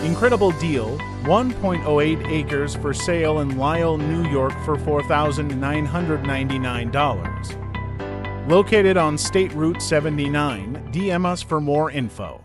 Incredible deal, 1.08 acres for sale in Lisle, New York for $4,999. Located on State Route 79, DM us for more info.